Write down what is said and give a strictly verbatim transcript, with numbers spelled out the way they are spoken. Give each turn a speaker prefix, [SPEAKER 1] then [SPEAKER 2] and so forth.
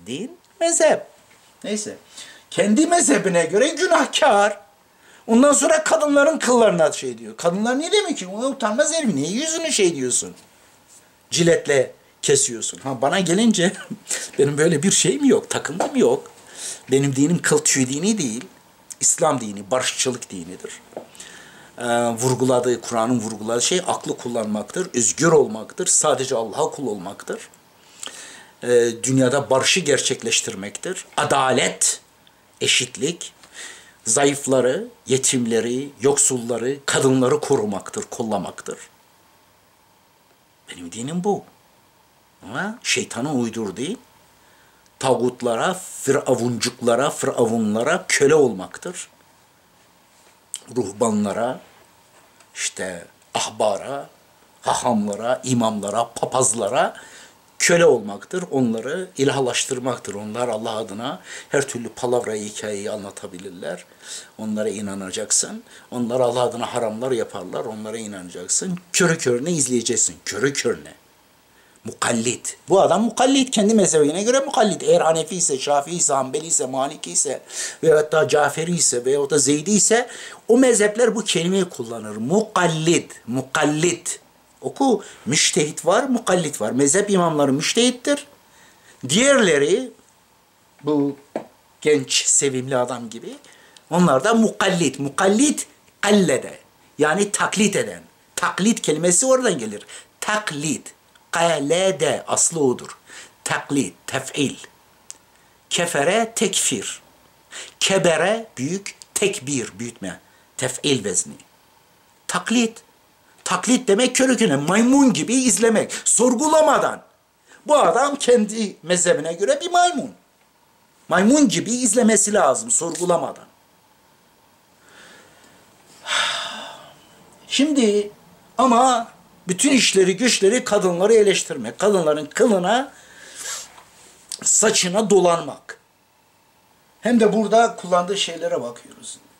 [SPEAKER 1] Din, mezhep. Neyse. Kendi mezhebine göre günahkar. Ondan sonra kadınların kıllarına şey diyor. Kadınlar ne demek ki? Ona utanmaz herif. Niye yüzünü şey diyorsun? Ciletle kesiyorsun. Ha bana gelince benim böyle bir şeyim yok. Takıntım yok. Benim dinim kıl tüy dini değil. İslam dini, barışçılık dinidir. Ee, vurguladığı, Kur'an'ın vurguladığı şey aklı kullanmaktır, özgür olmaktır, sadece Allah'a kul olmaktır. Ee, dünyada barışı gerçekleştirmektir. Adalet, eşitlik, zayıfları, yetimleri, yoksulları, kadınları korumaktır, kollamaktır. Benim dinim bu. Ama şeytanın uydurduğu tağutlara, firavuncuklara, firavunlara köle olmaktır. Ruhbanlara, işte ahbara, hahamlara, imamlara, papazlara köle olmaktır. Onları ilahlaştırmaktır. Onlar Allah adına her türlü palavrayı, hikayeyi anlatabilirler. Onlara inanacaksın. Onlar Allah adına haramlar yaparlar. Onlara inanacaksın. Körü körüne izleyeceksin. Körü körüne. Mukallit. Bu adam mukallit. Kendi mezhebine göre mukallit. Eğer Hanefi ise, Şafii ise, Hanbeli ise, Maliki ise veyahut da Caferi ise veyahut da Zeydi ise o mezhepler bu kelimeyi kullanır. Mukallit. Mukallit. Oku. Müştehit var, mukallit var. Mezhep imamları müştehittir. Diğerleri bu genç, sevimli adam gibi onlar da mukallit. Mukallit kallede. Yani taklit eden. Taklit kelimesi oradan gelir. Taklit. Kalede aslı odur. Taklit, tef'il. Kefere, tekfir. Kebere, büyük, tekbir, büyütme. Tef'il vezni. Taklit. Taklit demek körü körüne maymun gibi izlemek. Sorgulamadan. Bu adam kendi mezhebine göre bir maymun. Maymun gibi izlemesi lazım sorgulamadan. Şimdi ama bütün işleri güçleri kadınları eleştirmek. Kadınların kılına, saçına dolanmak. Hem de burada kullandığı şeylere bakıyoruz.